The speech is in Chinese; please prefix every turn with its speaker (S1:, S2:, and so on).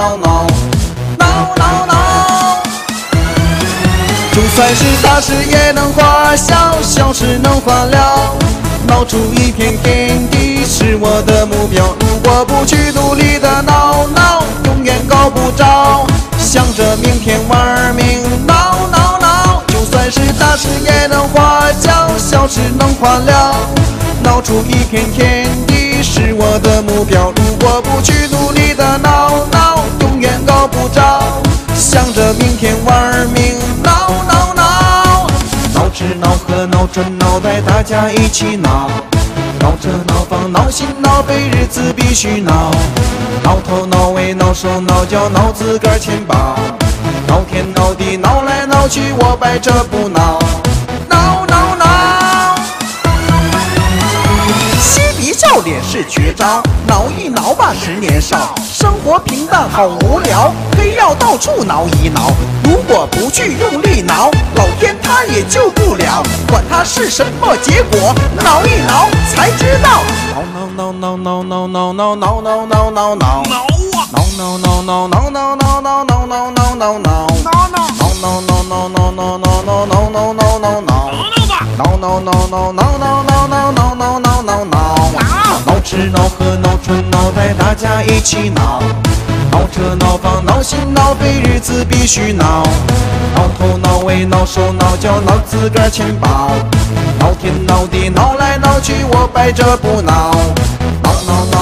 S1: 就算是大事也能化小，小事能化了。闹出一片天地是我的目标，如果不去努力的闹，永远够不着。想着明天玩命闹，就算是大事也能化小，小事能化了。闹出一片天地是我的目标，如果不去努力的闹，永远够不着。想着明天玩命闹，闹吃闹喝闹转闹带，大家一起闹。闹车闹房闹心闹肺，日子必须闹。闹头闹尾闹手闹脚闹自个儿钱包。闹天闹地闹来闹去，我摆着不闹。嬉皮笑脸是绝招，闹一闹吧10年少。生活平淡好无聊，非要到处闹一闹。如果不去用力闹，老天他也救不了。管他是什么结果，闹一闹才知道。闹吃闹喝闹穿闹带，大家一起闹。闹车闹房闹心闹肺，日子必须闹。闹头闹尾闹手闹脚闹自个儿钱包。闹天闹地闹来闹去，我摆着不闹。闹。